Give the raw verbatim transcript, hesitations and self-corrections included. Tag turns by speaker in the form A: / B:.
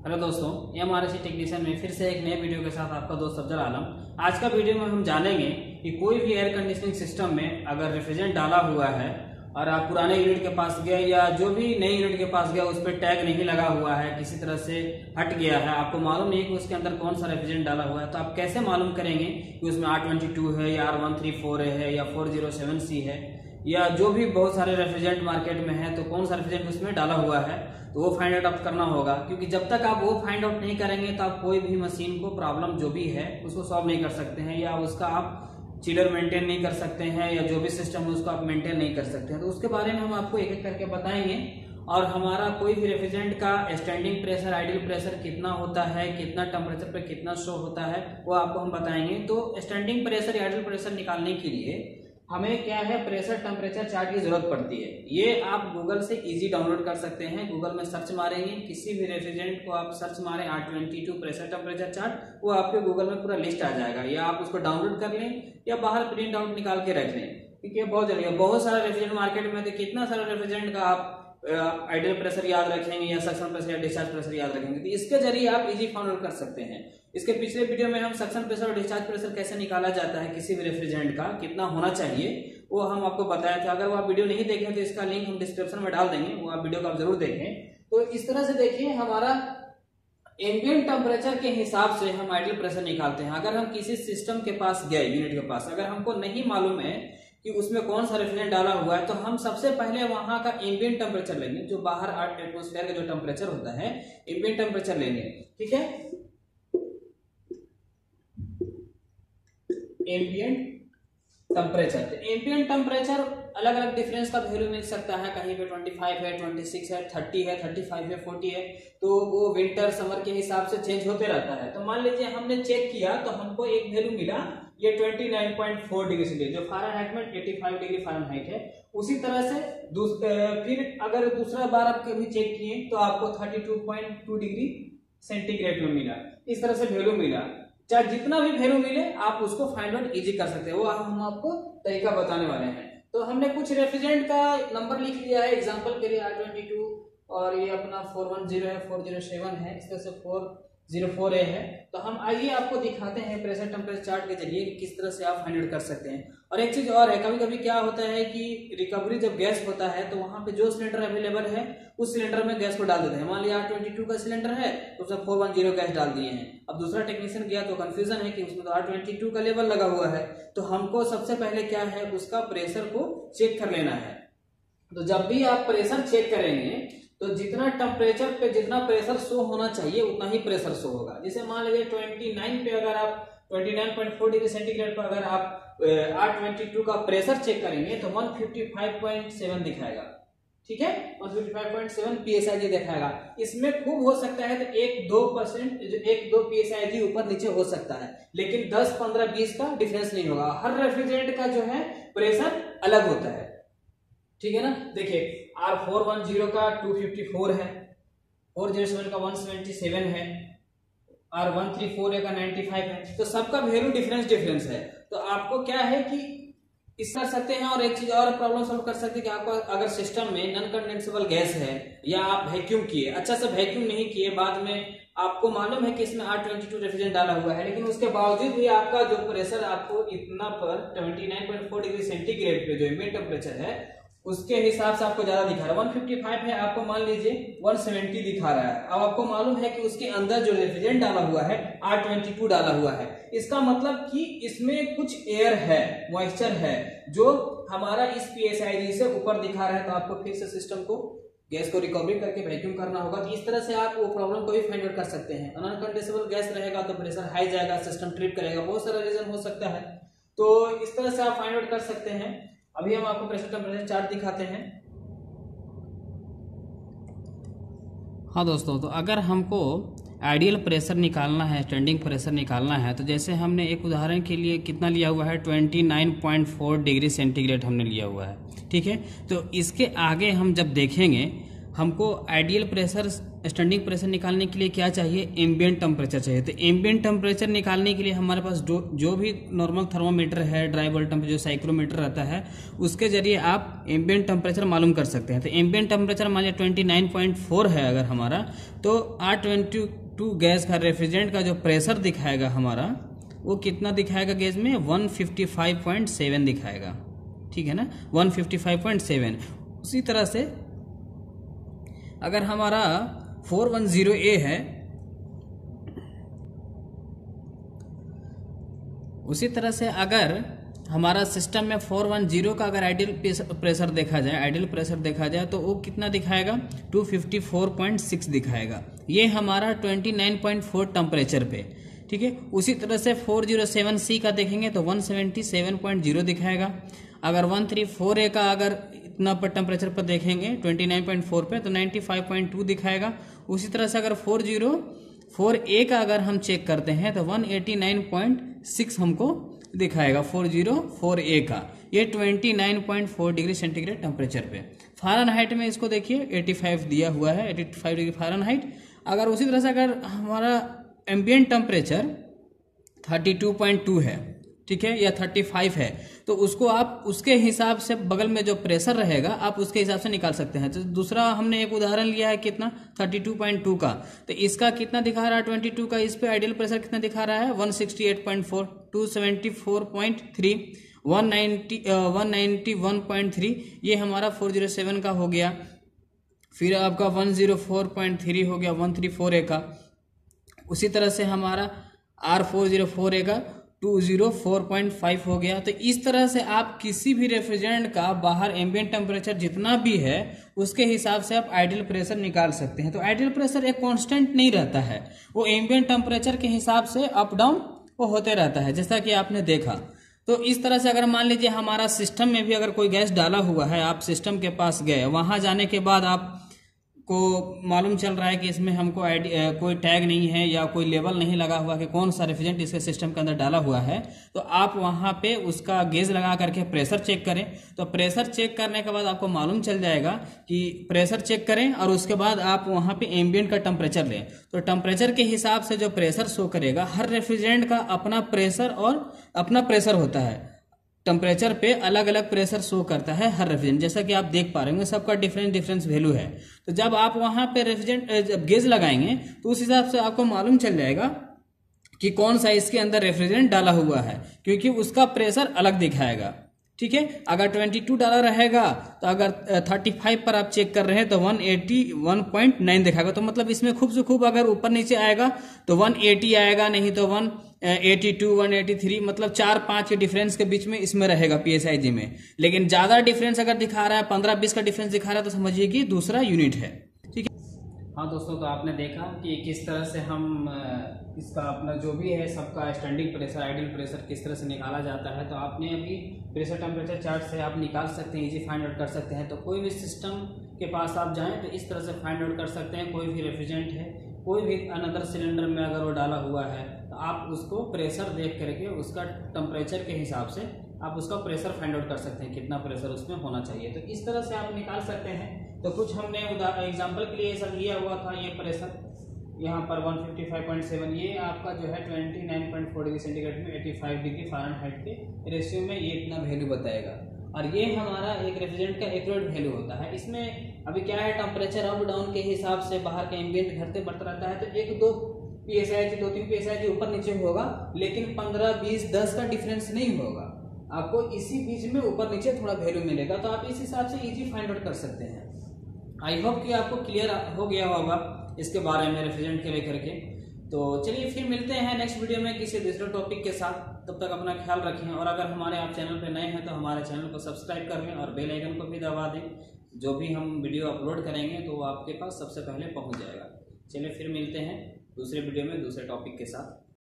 A: Hello दोस्तों, M R C technician में फिर से एक नए वीडियो के साथ आपका दोस्त अफजल आलम। आज का वीडियो में हम जानेंगे कि कोई भी एयर कंडीशनिंग सिस्टम में अगर रेफ्रिजरेंट डाला हुआ है और आप पुराने यूनिट के पास गए या जो भी नए यूनिट के पास गया उस पर टैग नहीं लगा हुआ है, किसी तरह से हट गया है, आपको मालूम नहीं कि उसके अंदर कौन सा रेफ्रिजरेंट डाला हुआ है, तो आप कैसे मालूम करेंगे कि उसमें आर ट्वेंटी टू है या आर वन थ्री फोर है या फोर जीरो सेवन सी है या जो भी बहुत सारे रेफ्रिजरेंट मार्केट में है, तो कौन सा रेफ्रिजरेंट उसमें डाला हुआ है, तो वो फाइंड आउट करना होगा। क्योंकि जब तक आप वो फाइंड आउट नहीं करेंगे तो आप कोई भी मशीन को प्रॉब्लम जो भी है उसको सॉल्व नहीं कर सकते हैं, या उसका आप चिलर मेंटेन नहीं कर सकते हैं, या जो भी सिस्टम है उसको आप मेंटेन नहीं कर सकते हैं। तो उसके बारे में हम आपको एक एक करके बताएंगे। और हमारा कोई भी रेफ्रिजरेंट का स्टैंडिंग प्रेशर, आइडियल प्रेशर कितना होता है, कितना टेम्परेचर पे कितना शो होता है, वो आपको हम बताएंगे। तो स्टैंडिंग प्रेशर या आइडियल प्रेशर निकालने के लिए हमें क्या है, प्रेशर टेम्परेचर चार्ट की जरूरत पड़ती है। ये आप गूगल से इजी डाउनलोड कर सकते हैं। गूगल में सर्च मारेंगे, किसी भी रेफ्रिजरेंट को आप सर्च मारें R twenty two pressure temperature chart, वो आपके गूगल में पूरा लिस्ट आ जाएगा। या आप उसको डाउनलोड कर लें या बाहर प्रिंट आउट निकाल के रख लें, क्योंकि बहुत जरूरी है। बहुत सारा रेफ्रिजरेंट मार्केट में, तो कितना सारा रेफ्रिजरेंट का आप आइडियल प्रेशर याद रखेंगे या सक्शन प्रेशर या डिस्चार्ज प्रेशर याद रखेंगे, तो इसके जरिए आप इजी फाइंड आउट कर सकते हैं। इसके पिछले वीडियो में हम सक्शन प्रेशर और डिस्चार्ज प्रेशर कैसे निकाला जाता है किसी भी रेफ्रिजरेंट का, कितना होना चाहिए, वो हम आपको बताए थे। अगर वो आप वीडियो नहीं देखें तो इसका लिंक हम डिस्क्रिप्शन में डाल देंगे, वो आप वीडियो को आप जरूर देखें। तो इस तरह से देखिए, हमारा एम्बिएंट टेम्परेचर के हिसाब से हम आइडियल प्रेशर निकालते हैं। अगर हम किसी सिस्टम के पास गए, यूनिट के पास, अगर हमको नहीं मालूम है कि उसमें कौन सा रेफ्रिजरेंट डाला हुआ है, तो हम सबसे पहले वहां का एम्बिएंट टेम्परेचर लेंगे, जो बाहर आठ एटमोस्फेयर का जो टेम्परेचर होता है, एम्बिएंट टेम्परेचर लेंगे। ठीक है, एम्बिएंट टेम्परेचर। तो एम्बिएंट टेम्परेचर अलग अलग डिफरेंस का वैल्यू मिल सकता है, कहीं पे पच्चीस है, छब्बीस है, तीस है, पैंतीस है, चालीस है, तो वो विंटर समर के हिसाब से चेंज होते रहता है। तो मान लीजिए हमने चेक किया तो हमको एक वैल्यू मिला ये उनतीस पॉइंट चार डिग्री सेल्सियस, जो फ़ारेनहाइट में पचासी डिग्री फ़ारेनहाइट है। उसी तरह से फिर अगर दूसरा बार आप कभी चेक किए तो आपको बत्तीस पॉइंट दो डिग्री सेंटीग्रेड में मिला। इस तरह से वैल्यू मिला। चाहे जितना भी वैल्यू मिले आप उसको फाइंड आउट इजी कर सकते हैं, वो हम आपको तरीका बताने वाले हैं। तो हमने कुछ रेफ्रिजरेंट का नंबर लिख लिया है एग्जांपल के लिए, आर ट्वेंटी टू, और ये अपना फोर वन जीरो है, फोर जीरो सेवन है, इस तरह से फोर जीरो फोर ए है। तो हम आइए आपको दिखाते हैं प्रेशर टेम्परेचर चार्ट के जरिए किस तरह से आप फाइंड आउट कर सकते हैं। और एक चीज और है, कभी कभी क्या होता है कि रिकवरी जब गैस होता है तो वहां पे जो सिलेंडर अवेलेबल है उस सिलेंडर में गैस को डाल देते हैं। मान लिया आर ट्वेंटी टू का सिलेंडर है तो उसमें फोर वन जीरो गैस डाल दिए हैं। अब दूसरा टेक्नीशियन गया तो कंफ्यूजन है कि उसमें तो आर ट्वेंटी टू का लेवल लगा हुआ है, तो हमको सबसे पहले क्या है, उसका प्रेशर को चेक कर लेना है। तो जब भी आप प्रेशर चेक करेंगे तो जितना टेम्परेचर पे जितना प्रेशर शो होना चाहिए उतना ही प्रेशर शो होगा। जैसे मान लीजिए उनतीस पे अगर आप उनतीस पॉइंट चार डिग्री सेंटीग्रेड पर अगर आप आर ट्वेंटी टू का प्रेशर चेक करेंगे तो एक सौ पचपन पॉइंट सात दिखाएगा। ठीक है, एक सौ पचपन पॉइंट सात पीएसआईजी दिखाएगा। इसमें खूब हो सकता है तो एक दो परसेंट एक दो पीएसआईजी ऊपर नीचे हो सकता है, लेकिन दस पंद्रह बीस का डिफरेंस नहीं होगा। हर रेफ्रिजरेंट का जो है प्रेशर अलग होता है। ठीक है ना, देखिए आर फोर वन जीरो का टू फिफ्टी फोर है, फोर जीरो सेवन का वन सेवेंटी सेवन है, आर वन थ्री फोर का नाइन्टी फाइव है। तो सबका वैल्यू डिफरेंस डिफरेंस है। तो आपको क्या है कि इस कर सकते हैं। और एक चीज और प्रॉब्लम सॉल्व कर सकते हैं कि आपको अगर सिस्टम में नॉन कंडेंसेबल गैस है या आप वैक्यूम किए, अच्छा से वैक्यूम नहीं किए, बाद में आपको मालूम है कि इसमें आर ट्वेंटी टू रेफ्रिजरेंट डाला हुआ है, लेकिन उसके बावजूद भी आपका जो प्रेशर आपको इतना पर उनतीस पॉइंट चार डिग्री सेंटीग्रेड पे जो एम्बिएंट टेम्परेचर है उसके हिसाब से आपको ज्यादा दिखा रहा है। एक सौ पचपन है, आपको मान लीजिए एक सौ सत्तर दिखा रहा है। अब आपको मालूम है कि उसके अंदर जो रेफ्रिजरेंट डाला हुआ है आर ट्वेंटी टू डाला हुआ है। इसका मतलब कि इसमें कुछ एयर है, मॉइस्चर है, जो हमारा इस पीएसआईजी से ऊपर दिखा रहा है। तो आपको फिर से सिस्टम को गैस को रिकवरी करके वैक्यूम करना होगा। तो इस तरह से आप वो प्रॉब्लम को भी फाइंड आउट कर सकते हैं। नॉन कंडेंसेबल गैस रहेगा तो प्रेशर हाई जाएगा, सिस्टम ट्रिप करेगा, बहुत सारा रीजन हो सकता है। तो इस तरह से आप फाइंड आउट कर सकते हैं। अभी हम आपको प्रेशर टेम्परेचर चार्ट दिखाते हैं। हाँ दोस्तों, तो अगर हमको आइडियल प्रेशर निकालना है, स्टैंडिंग प्रेशर निकालना है, तो जैसे हमने एक उदाहरण के लिए कितना लिया हुआ है, उनतीस पॉइंट चार डिग्री सेंटीग्रेड हमने लिया हुआ है। ठीक है, तो इसके आगे हम जब देखेंगे हमको आइडियल प्रेशर स्टैंडिंग प्रेशर निकालने के लिए क्या चाहिए, एम्बिएंट टेम्परेचर चाहिए। तो एम्बिएंट टेम्परेचर निकालने के लिए हमारे पास जो जो भी नॉर्मल थर्मोमीटर है, ड्राई बल्ब टेम्परेचर जो साइक्रोमीटर रहता है, उसके जरिए आप एम्बिएंट टेम्परेचर मालूम कर सकते हैं। तो एम्बिएंट टेम्परेचर मान लिया ट्वेंटी नाइन पॉइंट फोर है अगर हमारा, तो आर ट्वेंटी टू गैस का रेफ्रिजरेंट का जो प्रेशर दिखाएगा हमारा, वो कितना दिखाएगा गैस में, one fifty five point seven दिखाएगा, ठीक है ना, one fifty five point seven. उसी तरह से अगर हमारा फोर वन ज़ीरो ए है, उसी तरह से अगर हमारा सिस्टम में फोर वन ज़ीरो का अगर आइडियल प्रेशर देखा जाए, आइडियल प्रेशर देखा जाए तो वो कितना दिखाएगा, two fifty four point six दिखाएगा। ये हमारा twenty nine point four temperature पे, ठीक है। उसी तरह से फोर ज़ीरो सेवन सी का देखेंगे तो one seventy seven point zero दिखाएगा। अगर वन थ्री फोर ए का अगर इतना पर टेम्परेचर पर देखेंगे ट्वेंटी नाइन पॉइंट फोर पे तो नाइन्टी फाइव पॉइंट टू दिखाएगा। उसी तरह से अगर फोर ज़ीरो फोर ए का अगर हम चेक करते हैं तो one eighty nine point six हमको दिखाएगा फोर ज़ीरो फोर ए का। ये twenty nine point four degree centigrade temperature पे। फ़ारेनहाइट में इसको देखिए पचासी दिया हुआ है, पचासी डिग्री फ़ारेनहाइट। अगर उसी तरह से अगर हमारा ambient temperature thirty two point two है, ठीक है, या थर्टी फाइव है, तो उसको आप उसके हिसाब से बगल में जो प्रेशर रहेगा आप उसके हिसाब से निकाल सकते हैं। तो दूसरा हमने एक उदाहरण लिया है कितना, थर्टी टू पॉइंट टू का, तो इसका कितना दिखा रहा है ट्वेंटी टू का, इस पे आइडियल प्रेशर कितना दिखा रहा है, one sixty eight point four, two seventy four point three, one ninety one ninety one point three, ये हमारा फोर ज़ीरो सेवन का हो गया। फिर आपका one zero four point three हो गया वन थ्री फोर ए का। उसी तरह से हमारा R four zero four A का two zero four point five हो गया। तो इस तरह से आप किसी भी रेफ्रिजरेंट का बाहर एम्बिएंट टेम्परेचर जितना भी है उसके हिसाब से आप आइडियल प्रेशर निकाल सकते हैं। तो आइडियल प्रेशर एक कांस्टेंट नहीं रहता है, वो एम्बिएंट टेम्परेचर के हिसाब से अप डाउन वो होते रहता है, जैसा कि आपने देखा। तो इस तरह से अगर मान लीजिए हमारा सिस्टम में भी अगर कोई गैस डाला हुआ है, आप सिस्टम के पास गए, वहां जाने के बाद आप को मालूम चल रहा है कि इसमें हमको आईडी कोई टैग नहीं है या कोई लेबल नहीं लगा हुआ कि कौन सा रेफ्रिजरेंट इसके सिस्टम के अंदर डाला हुआ है, तो आप वहां पे उसका गेज लगा करके प्रेशर चेक करें। तो प्रेशर चेक करने के बाद आपको मालूम चल जाएगा कि प्रेशर चेक करें और उसके बाद आप वहां पे एम्बिएंट का टेम्परेचर लें। तो टेम्परेचर के हिसाब से जो प्रेशर शो करेगा, हर रेफ्रिजरेंट का अपना प्रेशर और अपना प्रेशर होता है, टेम्परेचर पे अलग अलग प्रेशर शो करता है हर रेफ्रिजरेंट, जैसा कि आप देख पा रहे होंगे सबका डिफरेंट डिफरेंस वैल्यू है। तो जब आप वहां पे रेफ्रिजरेंट जब गेज लगाएंगे तो उस हिसाब से आपको मालूम चल जाएगा कि कौन सा इसके अंदर रेफ्रिजरेंट डाला हुआ है, क्योंकि उसका प्रेशर अलग दिखाएगा, ठीक है। अगर ट्वेंटी टू डाला रहेगा तो अगर थर्टी फाइव पर आप चेक कर रहे हैं तो one eighty one point nine दिखाएगा। तो मतलब इसमें खूब से खूब अगर ऊपर नीचे आएगा तो वन एटी आएगा, नहीं तो one eighty two, one eighty three, मतलब चार पांच के डिफरेंस के बीच में इसमें रहेगा पीएसआईजी में। लेकिन ज्यादा डिफरेंस अगर दिखा रहा है, पंद्रह बीस का डिफरेंस दिखा रहा है, तो समझिए कि दूसरा यूनिट है, ठीक है। हाँ दोस्तों, तो आपने देखा कि किस तरह से हम इसका अपना जो भी है सबका स्टैंडिंग प्रेशर, आइडियल प्रेशर किस तरह से निकाला जाता है। तो आपने अभी प्रेशर टेम्परेचर चार्ट से आप निकाल सकते हैं, इजी फाइंड आउट कर सकते हैं। तो कोई भी सिस्टम के पास आप जाएं तो इस तरह से फाइंड आउट कर सकते हैं। कोई भी रेफ्रिजरेंट है, कोई भी अनदर सिलेंडर में अगर वो डाला हुआ है तो आप उसको प्रेशर देख करके उसका टेम्परेचर के हिसाब से आप उसका प्रेशर फाइंड आउट कर सकते हैं, कितना प्रेशर उसमें होना चाहिए। तो इस तरह से आप निकाल सकते हैं। तो कुछ हमने एग्जांपल के लिए सब लिया हुआ था। ये प्रेशर यहाँ पर one fifty five point seven, ये आपका जो है twenty nine point four degree centigrade में पचासी डिग्री फ़ारेनहाइट के रेशियो में ये इतना वैल्यू बताएगा। और ये हमारा एक रेफ्रिजरेंट का एक्यूरेट वैल्यू होता है। इसमें अभी क्या है, टेम्परेचर अप डाउन के हिसाब से बाहर का एम्बिएंट घटते बढ़ता रहता है। तो एक दो पीएसआईजी, दो तीन पीएसआईजी ऊपर नीचे होगा, लेकिन पंद्रह बीस दस का डिफरेंस नहीं होगा। आपको इसी बीच में ऊपर नीचे थोड़ा वैल्यू मिलेगा। तो आप इस हिसाब से इजी फाइंड आउट कर सकते हैं। आई होप कि आपको क्लियर हो गया होगा इसके बारे में, रेफ्रिजरेंट के लेकर के। तो चलिए फिर मिलते हैं नेक्स्ट वीडियो में किसी दूसरे टॉपिक के साथ। तब तक अपना ख्याल रखें, और अगर हमारे आप चैनल पर नए हैं तो हमारे चैनल को सब्सक्राइब कर लें और बेल आइकन को भी दबा दें। जो भी हम वीडियो अपलोड करेंगे तो वो आपके पास सबसे पहले पहुंच जाएगा। चलिए फिर मिलते हैं दूसरे वीडियो में दूसरे टॉपिक के साथ।